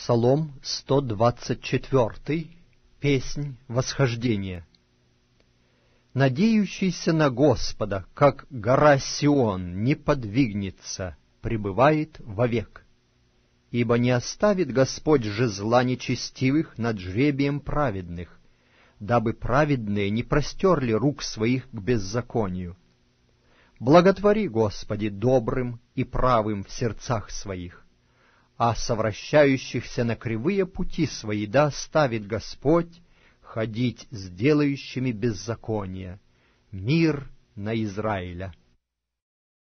Псалом 124, песнь восхождения. Надеющийся на Господа, как гора Сион, не подвигнется, пребывает вовек. Ибо не оставит Господь жезла нечестивых над жребием праведных, дабы праведные не простерли рук своих к беззаконию. Благотвори, Господи, добрым и правым в сердцах своих, а совращающихся на кривые пути свои да оставит Господь ходить с делающими беззаконие. Мир на Израиля.